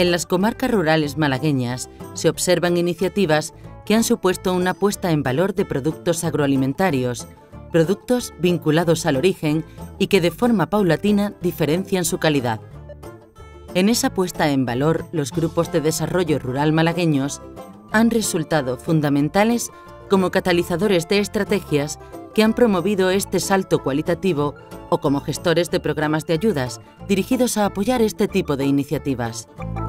En las comarcas rurales malagueñas se observan iniciativas que han supuesto una puesta en valor de productos agroalimentarios, productos vinculados al origen y que de forma paulatina diferencian su calidad. En esa puesta en valor, los grupos de desarrollo rural malagueños han resultado fundamentales como catalizadores de estrategias que han promovido este salto cualitativo o como gestores de programas de ayudas dirigidos a apoyar este tipo de iniciativas.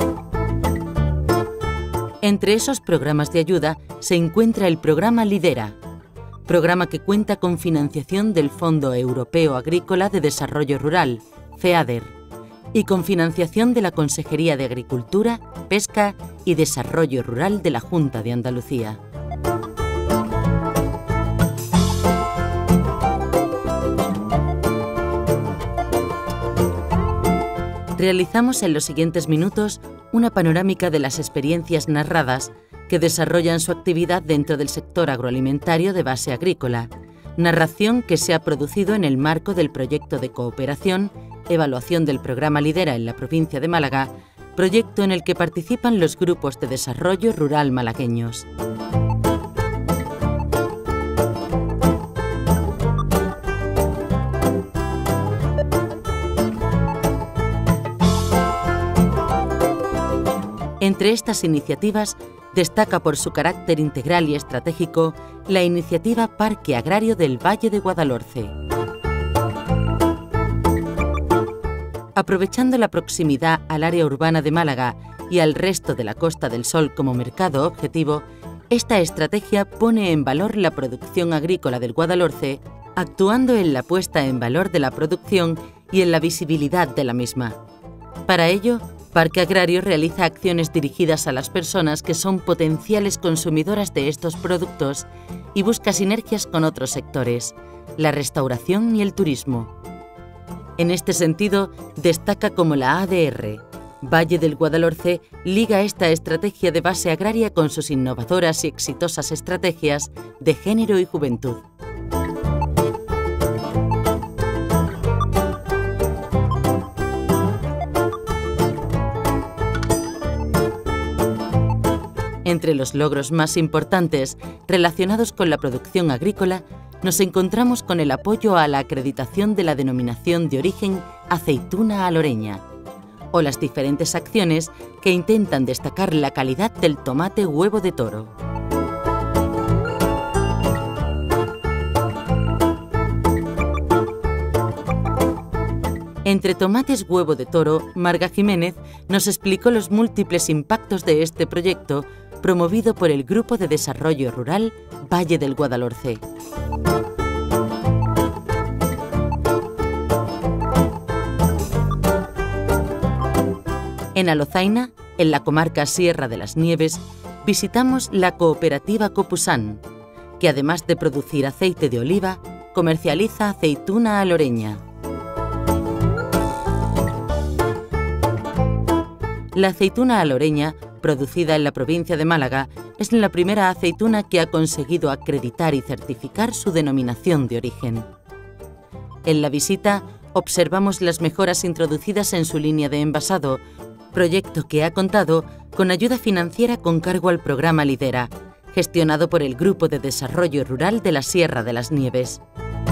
Entre esos programas de ayuda se encuentra el programa Lidera, programa que cuenta con financiación del Fondo Europeo Agrícola de Desarrollo Rural, FEADER, y con financiación de la Consejería de Agricultura, Pesca y Desarrollo Rural de la Junta de Andalucía. Realizamos en los siguientes minutos una panorámica de las experiencias narradas que desarrollan su actividad dentro del sector agroalimentario de base agrícola, narración que se ha producido en el marco del proyecto de cooperación, evaluación del programa Lidera en la provincia de Málaga, proyecto en el que participan los grupos de desarrollo rural malagueños. Entre estas iniciativas, destaca por su carácter integral y estratégico la iniciativa Parque Agrario del Valle de Guadalhorce. Aprovechando la proximidad al área urbana de Málaga y al resto de la Costa del Sol como mercado objetivo, esta estrategia pone en valor la producción agrícola del Guadalhorce, actuando en la puesta en valor de la producción y en la visibilidad de la misma. Para ello, Parque Agrario realiza acciones dirigidas a las personas que son potenciales consumidoras de estos productos y busca sinergias con otros sectores, la restauración y el turismo. En este sentido, destaca como la ADR, Valle del Guadalhorce, liga esta estrategia de base agraria con sus innovadoras y exitosas estrategias de género y juventud. Entre los logros más importantes relacionados con la producción agrícola, nos encontramos con el apoyo a la acreditación de la denominación de origen aceituna aloreña, o las diferentes acciones que intentan destacar la calidad del tomate huevo de toro. Entre tomates huevo de toro, Marga Jiménez nos explicó los múltiples impactos de este proyecto promovido por el Grupo de Desarrollo Rural Valle del Guadalhorce. En Alozaina, en la comarca Sierra de las Nieves, visitamos la cooperativa Copusán, que además de producir aceite de oliva, comercializa aceituna aloreña. La aceituna aloreña, producida en la provincia de Málaga, es la primera aceituna que ha conseguido acreditar y certificar su denominación de origen. En la visita observamos las mejoras introducidas en su línea de envasado, proyecto que ha contado con ayuda financiera con cargo al programa Lidera, gestionado por el Grupo de Desarrollo Rural de la Sierra de las Nieves.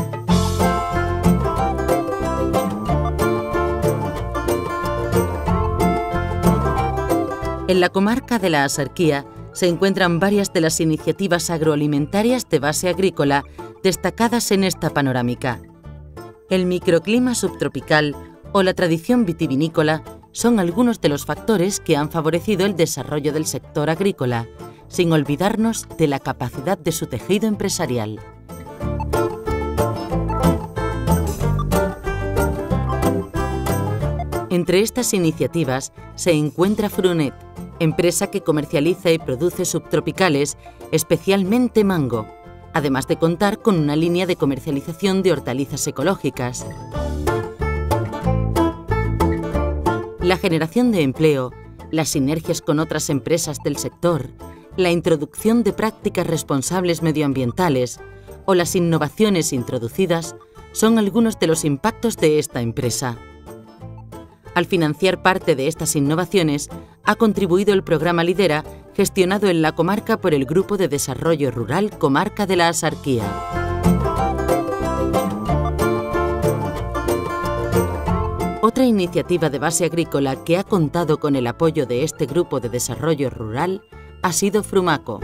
En la comarca de la Axarquía se encuentran varias de las iniciativas agroalimentarias de base agrícola destacadas en esta panorámica. El microclima subtropical o la tradición vitivinícola son algunos de los factores que han favorecido el desarrollo del sector agrícola, sin olvidarnos de la capacidad de su tejido empresarial. Entre estas iniciativas se encuentra Frunet, empresa que comercializa y produce subtropicales, especialmente mango, además de contar con una línea de comercialización de hortalizas ecológicas. La generación de empleo, las sinergias con otras empresas del sector, la introducción de prácticas responsables medioambientales o las innovaciones introducidas son algunos de los impactos de esta empresa. Al financiar parte de estas innovaciones, ha contribuido el programa Lidera, gestionado en la comarca por el Grupo de Desarrollo Rural Comarca de la Axarquía. Otra iniciativa de base agrícola que ha contado con el apoyo de este Grupo de Desarrollo Rural ha sido Frumaco.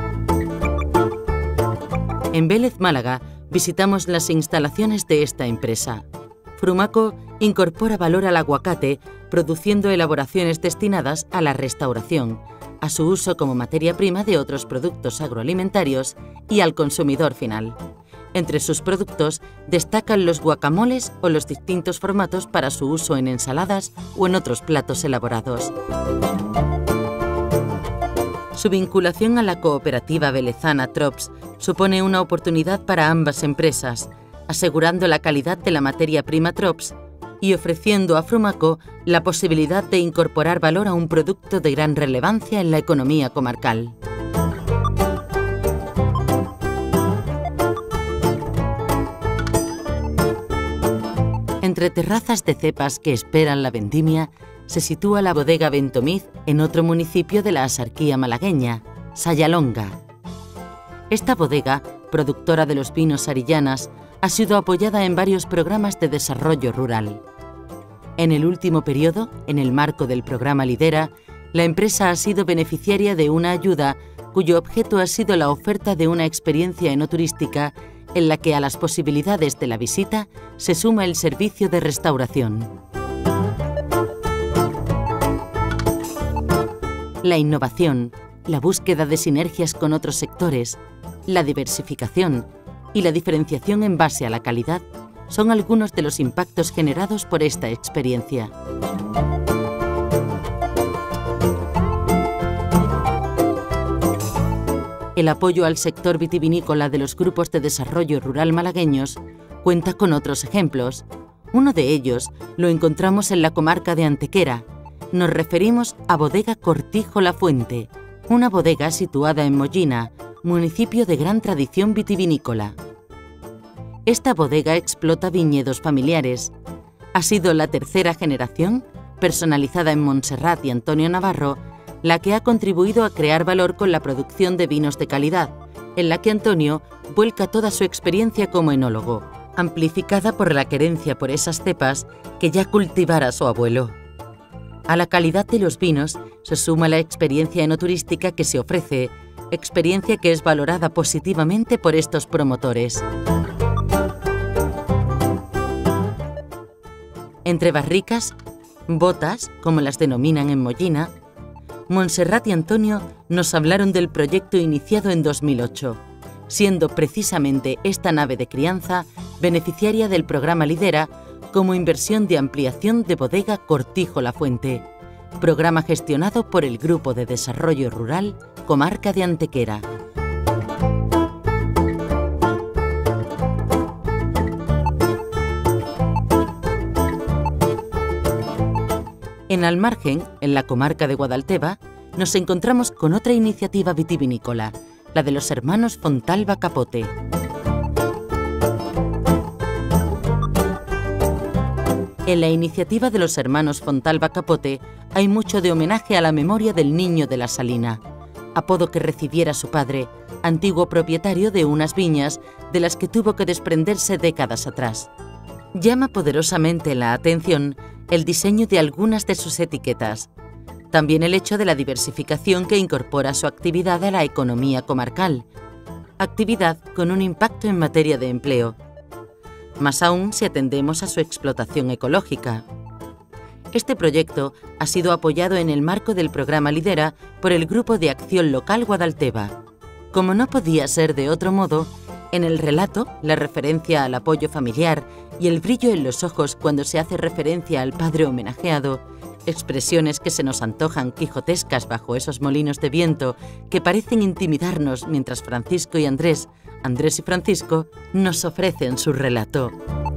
En Vélez, Málaga, visitamos las instalaciones de esta empresa. Frumaco incorpora valor al aguacate, produciendo elaboraciones destinadas a la restauración, a su uso como materia prima de otros productos agroalimentarios y al consumidor final. Entre sus productos destacan los guacamoles o los distintos formatos para su uso en ensaladas o en otros platos elaborados. Su vinculación a la cooperativa velezana Trops supone una oportunidad para ambas empresas, asegurando la calidad de la materia prima Trops y ofreciendo a Frumaco la posibilidad de incorporar valor a un producto de gran relevancia en la economía comarcal. Entre terrazas de cepas que esperan la vendimia, se sitúa la bodega Ventomiz en otro municipio de la Axarquía malagueña, Sayalonga. Esta bodega, productora de los vinos Arillanas, ha sido apoyada en varios programas de desarrollo rural. En el último periodo, en el marco del programa Lidera, la empresa ha sido beneficiaria de una ayuda cuyo objeto ha sido la oferta de una experiencia enoturística en la que a las posibilidades de la visita se suma el servicio de restauración. La innovación, la búsqueda de sinergias con otros sectores, la diversificación y la diferenciación en base a la calidad son algunos de los impactos generados por esta experiencia. El apoyo al sector vitivinícola de los grupos de desarrollo rural malagueños cuenta con otros ejemplos. Uno de ellos lo encontramos en la comarca de Antequera. Nos referimos a Bodega Cortijo La Fuente, una bodega situada en Mollina, municipio de gran tradición vitivinícola. Esta bodega explota viñedos familiares. Ha sido la tercera generación, personalizada en Montserrat y Antonio Navarro, la que ha contribuido a crear valor con la producción de vinos de calidad, en la que Antonio vuelca toda su experiencia como enólogo, amplificada por la querencia por esas cepas que ya cultivara su abuelo. A la calidad de los vinos se suma la experiencia enoturística que se ofrece, experiencia que es valorada positivamente por estos promotores. Entre barricas, botas, como las denominan en Mollina, Montserrat y Antonio nos hablaron del proyecto iniciado en 2008, siendo precisamente esta nave de crianza beneficiaria del programa Lidera como inversión de ampliación de bodega Cortijo La Fuente, programa gestionado por el Grupo de Desarrollo Rural Comarca de Antequera. En Almargen, en la comarca de Guadalteba, nos encontramos con otra iniciativa vitivinícola, la de los hermanos Fontalba Capote. En la iniciativa de los hermanos Fontalba Capote hay mucho de homenaje a la memoria del Niño de la Salina, apodo que recibiera su padre, antiguo propietario de unas viñas de las que tuvo que desprenderse décadas atrás. Llama poderosamente la atención el diseño de algunas de sus etiquetas, también el hecho de la diversificación que incorpora su actividad a la economía comarcal, actividad con un impacto en materia de empleo, más aún si atendemos a su explotación ecológica. Este proyecto ha sido apoyado en el marco del programa Lidera por el Grupo de Acción Local Guadalteba. Como no podía ser de otro modo, en el relato, la referencia al apoyo familiar y el brillo en los ojos cuando se hace referencia al padre homenajeado, expresiones que se nos antojan quijotescas bajo esos molinos de viento que parecen intimidarnos mientras Francisco y Andrés y Francisco, nos ofrecen su relato.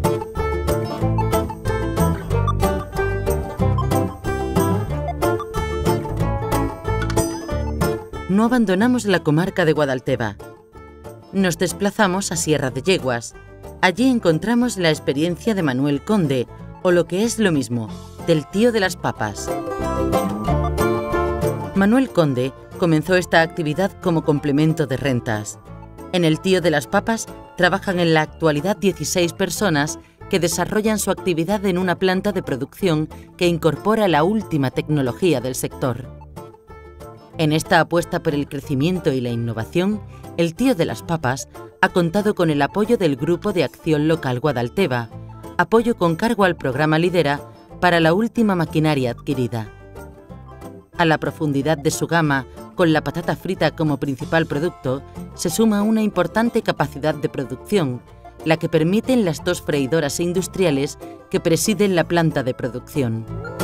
No abandonamos la comarca de Guadalteba. Nos desplazamos a Sierra de Yeguas. Allí encontramos la experiencia de Manuel Conde, o lo que es lo mismo, del tío de las papas. Manuel Conde comenzó esta actividad como complemento de rentas. En el Tío de las Papas trabajan en la actualidad 16 personas que desarrollan su actividad en una planta de producción que incorpora la última tecnología del sector. En esta apuesta por el crecimiento y la innovación, el Tío de las Papas ha contado con el apoyo del Grupo de Acción Local Guadalteba, apoyo con cargo al programa Lidera para la última maquinaria adquirida. A la profundidad de su gama, con la patata frita como principal producto, se suma una importante capacidad de producción, la que permiten las 2 freidoras industriales que presiden la planta de producción.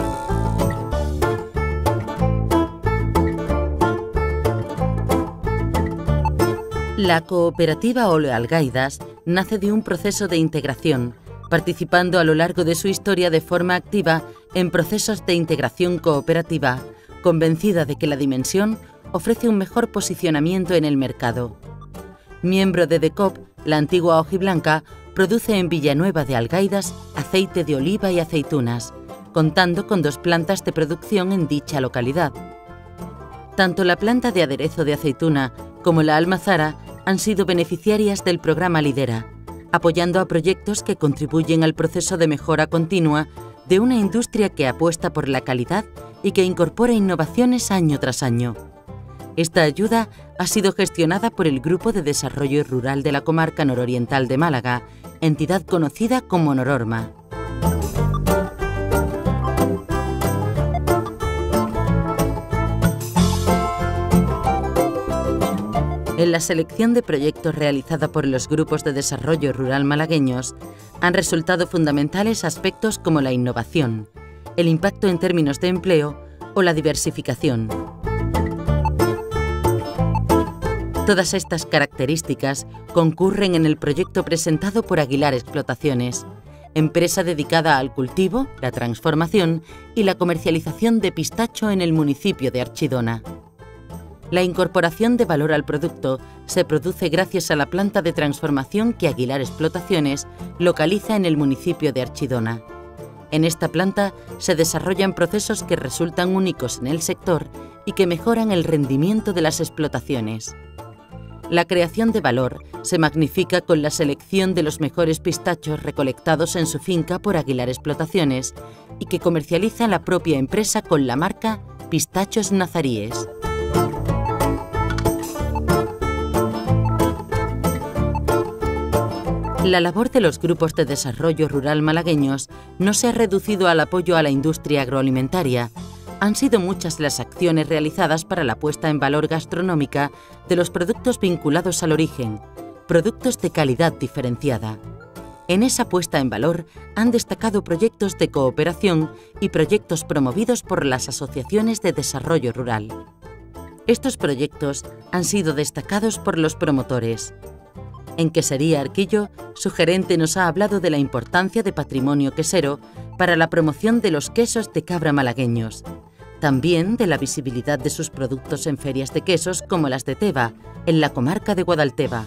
La cooperativa Olealgaidas nace de un proceso de integración, participando a lo largo de su historia de forma activa en procesos de integración cooperativa, convencida de que la dimensión ofrece un mejor posicionamiento en el mercado. Miembro de DECOP, la antigua hojiblanca produce en Villanueva de Algaidas aceite de oliva y aceitunas, contando con 2 plantas de producción en dicha localidad. Tanto la planta de aderezo de aceituna como la almazara han sido beneficiarias del programa Lidera, apoyando a proyectos que contribuyen al proceso de mejora continua de una industria que apuesta por la calidad y que incorpora innovaciones año tras año. Esta ayuda ha sido gestionada por el Grupo de Desarrollo Rural de la Comarca Nororiental de Málaga, entidad conocida como Nororma. En la selección de proyectos realizada por los grupos de desarrollo rural malagueños han resultado fundamentales aspectos como la innovación, el impacto en términos de empleo o la diversificación. Todas estas características concurren en el proyecto presentado por Aguilar Explotaciones, empresa dedicada al cultivo, la transformación y la comercialización de pistacho en el municipio de Archidona. La incorporación de valor al producto se produce gracias a la planta de transformación que Aguilar Explotaciones localiza en el municipio de Archidona. En esta planta se desarrollan procesos que resultan únicos en el sector y que mejoran el rendimiento de las explotaciones. La creación de valor se magnifica con la selección de los mejores pistachos recolectados en su finca por Aguilar Explotaciones y que comercializa la propia empresa con la marca Pistachos Nazaríes. La labor de los grupos de desarrollo rural malagueños no se ha reducido al apoyo a la industria agroalimentaria. Han sido muchas las acciones realizadas para la puesta en valor gastronómica de los productos vinculados al origen, productos de calidad diferenciada. En esa puesta en valor han destacado proyectos de cooperación y proyectos promovidos por las asociaciones de desarrollo rural. Estos proyectos han sido destacados por los promotores. En Quesería Arquillo, su gerente nos ha hablado de la importancia de patrimonio quesero para la promoción de los quesos de cabra malagueños, también de la visibilidad de sus productos en ferias de quesos como las de Teba, en la comarca de Guadalteba.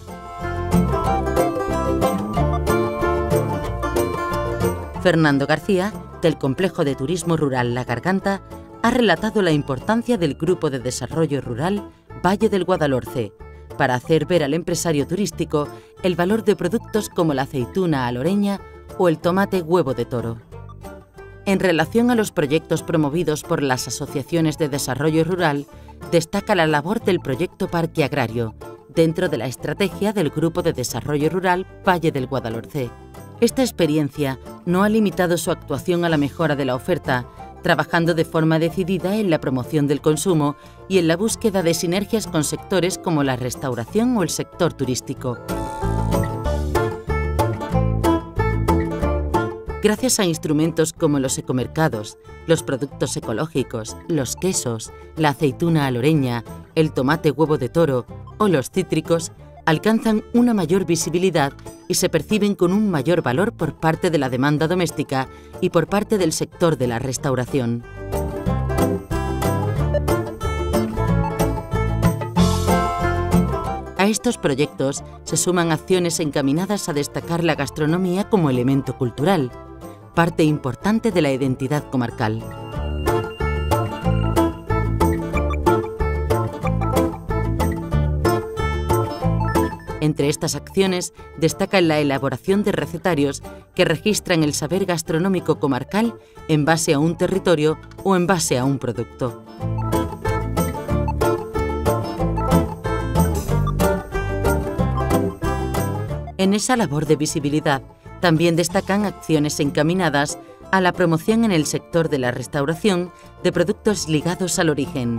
Fernando García, del Complejo de Turismo Rural La Garganta, ha relatado la importancia del Grupo de Desarrollo Rural Valle del Guadalhorce, para hacer ver al empresario turístico el valor de productos como la aceituna aloreña o el tomate huevo de toro. En relación a los proyectos promovidos por las asociaciones de desarrollo rural, destaca la labor del proyecto Parque Agrario, dentro de la estrategia del Grupo de Desarrollo Rural Valle del Guadalhorce. Esta experiencia no ha limitado su actuación a la mejora de la oferta, trabajando de forma decidida en la promoción del consumo y en la búsqueda de sinergias con sectores como la restauración o el sector turístico. Gracias a instrumentos como los ecomercados, los productos ecológicos, los quesos, la aceituna aloreña, el tomate huevo de toro o los cítricos, alcanzan una mayor visibilidad y se perciben con un mayor valor por parte de la demanda doméstica y por parte del sector de la restauración. A estos proyectos se suman acciones encaminadas a destacar la gastronomía como elemento cultural, parte importante de la identidad comarcal. Entre estas acciones destaca la elaboración de recetarios que registran el saber gastronómico comarcal en base a un territorio o en base a un producto. En esa labor de visibilidad también destacan acciones encaminadas a la promoción en el sector de la restauración de productos ligados al origen.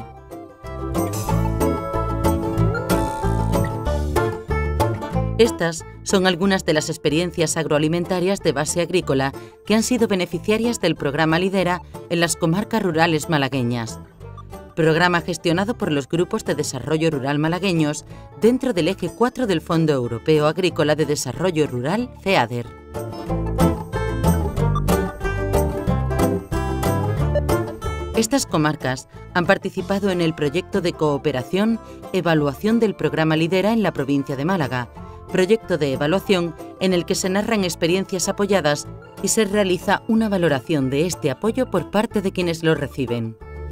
Estas son algunas de las experiencias agroalimentarias de base agrícola que han sido beneficiarias del programa Lidera en las comarcas rurales malagueñas. Programa gestionado por los Grupos de Desarrollo Rural Malagueños dentro del Eje 4 del Fondo Europeo Agrícola de Desarrollo Rural, FEADER. Estas comarcas han participado en el proyecto de cooperación Evaluación del programa Lidera en la provincia de Málaga, proyecto de evaluación en el que se narran experiencias apoyadas y se realiza una valoración de este apoyo por parte de quienes lo reciben.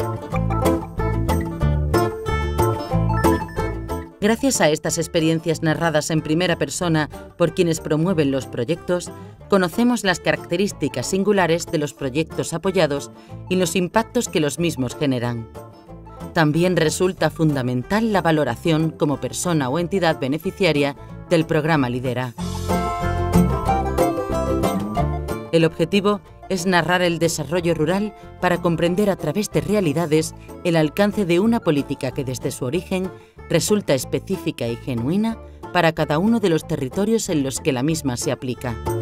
Gracias a estas experiencias narradas en primera persona por quienes promueven los proyectos, conocemos las características singulares de los proyectos apoyados y los impactos que los mismos generan. También resulta fundamental la valoración como persona o entidad beneficiaria del programa Lidera. El objetivo es narrar el desarrollo rural para comprender a través de realidades el alcance de una política que desde su origen resulta específica y genuina para cada uno de los territorios en los que la misma se aplica.